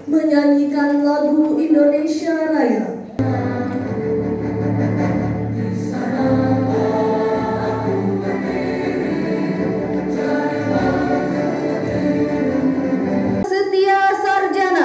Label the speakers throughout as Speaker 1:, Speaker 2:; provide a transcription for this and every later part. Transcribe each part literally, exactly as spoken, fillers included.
Speaker 1: menyanyikan lagu Indonesia Raya. Setia Sarjana.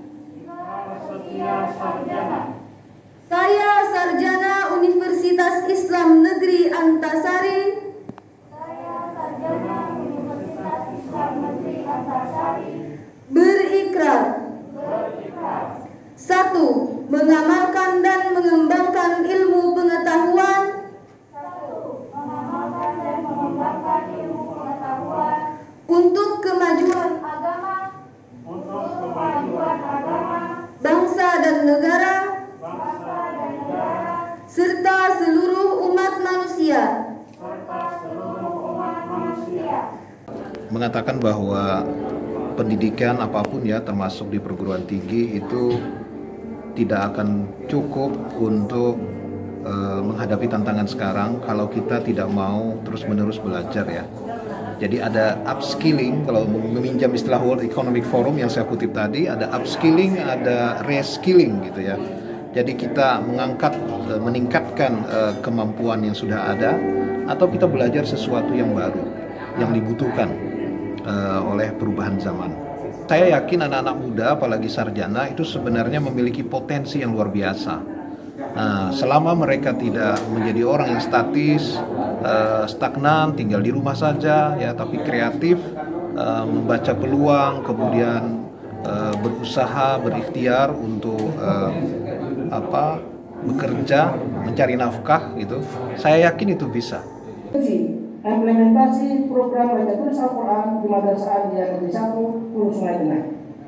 Speaker 1: Saya sarjana Universitas Islam Negeri Antasari.
Speaker 2: Saya sarjana Universitas Islam Negeri Antasari.
Speaker 1: Berikrar.
Speaker 2: Berikrar.
Speaker 1: Satu, mengamalkan dan mengembangkan ilmu pengetahuan.
Speaker 2: Satu, mengamalkan dan mengembangkan ilmu pengetahuan
Speaker 1: Untuk kemajuan
Speaker 2: agama, untuk kemajuan agama,
Speaker 1: bangsa dan negara,
Speaker 2: bangsa dan negara,
Speaker 1: serta seluruh umat manusia.
Speaker 2: serta seluruh umat manusia.
Speaker 3: Mengatakan bahwa pendidikan apapun ya, termasuk di perguruan tinggi, itu tidak akan cukup untuk uh, menghadapi tantangan sekarang kalau kita tidak mau terus-menerus belajar ya. Jadi ada upskilling, kalau meminjam istilah World Economic Forum yang saya kutip tadi, ada upskilling, ada reskilling gitu ya. Jadi kita mengangkat, uh, meningkatkan uh, kemampuan yang sudah ada, atau kita belajar sesuatu yang baru, yang dibutuhkan uh, oleh perubahan zaman. Saya yakin anak-anak muda, apalagi sarjana, itu sebenarnya memiliki potensi yang luar biasa. Nah, selama mereka tidak menjadi orang yang statis, uh, stagnan, tinggal di rumah saja, ya, tapi kreatif, uh, membaca peluang, kemudian uh, berusaha, berikhtiar untuk uh, apa, bekerja, mencari nafkah, gitu. Saya yakin itu bisa.
Speaker 4: Implementasi program baca tulis Al-Quran di Madrasah Aliyah Negeri satu Hulu Sungai Tengah.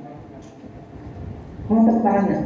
Speaker 4: Mohon tepuk tangannya.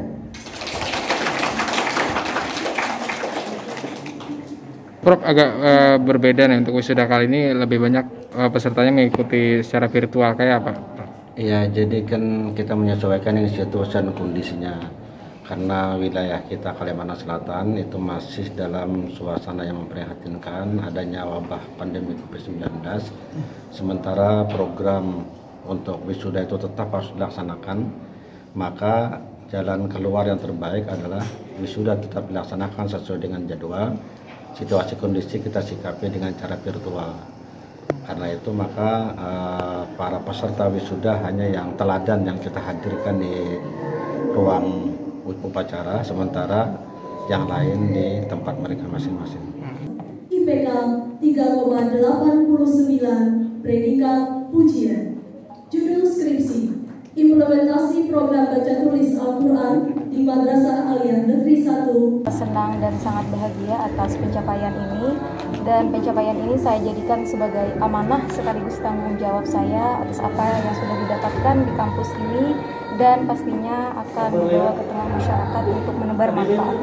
Speaker 5: Prof, agak uh, berbeda nih untuk wisuda kali ini, lebih banyak uh, pesertanya mengikuti secara virtual, kayak apa?
Speaker 6: Iya, jadi kan kita menyesuaikan dengan situasi dan kondisinya. Karena wilayah kita Kalimantan Selatan itu masih dalam suasana yang memprihatinkan, adanya wabah pandemi covid sembilan belas. Sementara program untuk wisuda itu tetap harus dilaksanakan, maka jalan keluar yang terbaik adalah wisuda tetap dilaksanakan sesuai dengan jadwal. Situasi kondisi kita sikapi dengan cara virtual. Karena itu maka uh, para peserta wisuda hanya yang teladan yang kita hadirkan di ruang upacara, sementara yang lain di tempat mereka masing-masing.
Speaker 1: I P K tiga koma delapan sembilan, predikat pujian. Judul skripsi, implementasi program baca tulis Al-Quran di Madrasah Aliyah Negeri satu.
Speaker 7: Senang dan sangat bahagia atas pencapaian ini, dan pencapaian ini saya jadikan sebagai amanah sekaligus tanggung jawab saya atas apa yang sudah didapatkan di kampus ini, dan pastinya akan dibawa ke tengah masyarakat untuk menebar manfaat.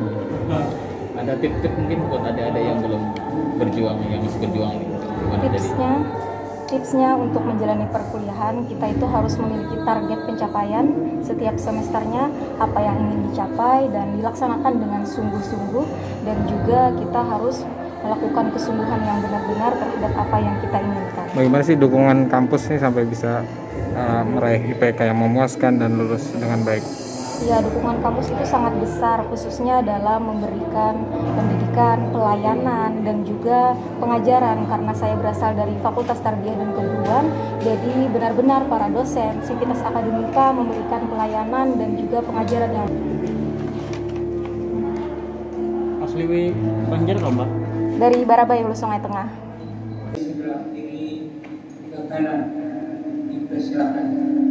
Speaker 8: Ada tip-tip mungkin buat adik-adik yang belum berjuang, yang masih berjuang ini?
Speaker 7: Tipsnya, tipsnya untuk menjalani perkuliahan, kita itu harus memiliki target pencapaian setiap semesternya, apa yang ingin dicapai dan dilaksanakan dengan sungguh-sungguh, dan juga kita harus melakukan kesungguhan yang benar-benar terhadap apa yang kita inginkan.
Speaker 5: Bagaimana sih dukungan kampus nih sampai bisa uh, meraih I P K yang memuaskan dan lulus dengan baik?
Speaker 7: Ya, dukungan kampus itu sangat besar, khususnya dalam memberikan pendidikan, pelayanan, dan juga pengajaran. Karena saya berasal dari Fakultas Tarbiyah dan Keguruan, jadi benar-benar para dosen Sivitas Akademika memberikan pelayanan dan juga pengajaran yang
Speaker 8: Asliwi Banjar kalau Mbak?
Speaker 7: dari Barabai, Hulu Sungai Tengah.
Speaker 4: Sebelah kiri, ke kanan, dipersilakan.